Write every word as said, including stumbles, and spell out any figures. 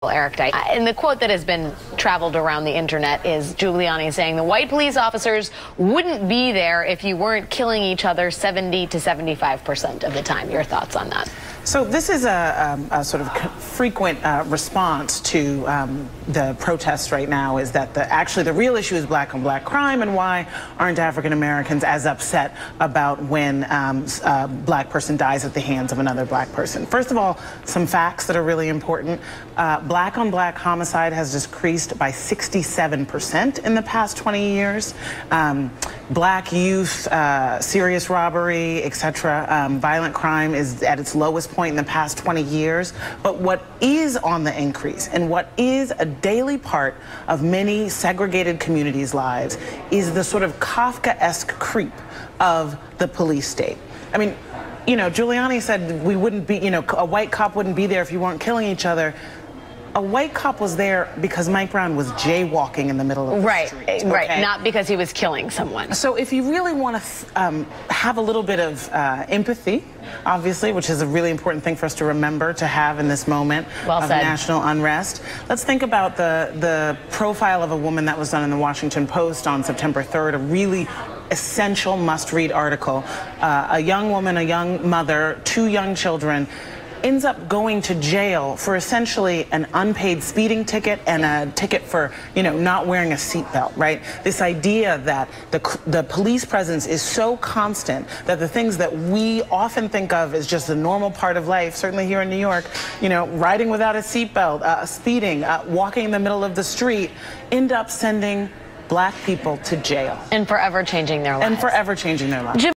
Eric Dyke. And the quote that has been traveled around the internet is Giuliani saying the white police officers wouldn't be there if you weren't killing each other seventy to seventy-five percent of the time. Your thoughts on that? So this is a, um, a sort of frequent uh, response to um, the protests right now, is that the, actually the real issue is black on black crime, and why aren't African Americans as upset about when um, a black person dies at the hands of another black person. First of all, some facts that are really important. Uh, black on black homicide has decreased by sixty-seven percent in the past twenty years. Um, black youth, uh, serious robbery, et cetera, um, violent crime is at its lowest point in the past twenty years. But what is on the increase, and what is a daily part of many segregated communities' lives, is the sort of Kafkaesque creep of the police state. I mean, you know, Giuliani said we wouldn't be, you know, a white cop wouldn't be there if you weren't killing each other. A white cop was there because Mike Brown was jaywalking in the middle of the right, street. Okay? Right, not because he was killing someone. So if you really want to um, have a little bit of uh, empathy, obviously, which is a really important thing for us to remember to have in this moment well of said. national unrest, let's think about the, the profile of a woman that was done in the Washington Post on September third, a really essential must-read article. Uh, a young woman, a young mother, two young children, ends up going to jail for essentially an unpaid speeding ticket and a ticket for, you know, not wearing a seatbelt, right? This idea that the, the police presence is so constant that the things that we often think of as just a normal part of life, certainly here in New York, you know, riding without a seatbelt, uh, speeding, uh, walking in the middle of the street, end up sending black people to jail. And forever changing their lives. And forever changing their lives.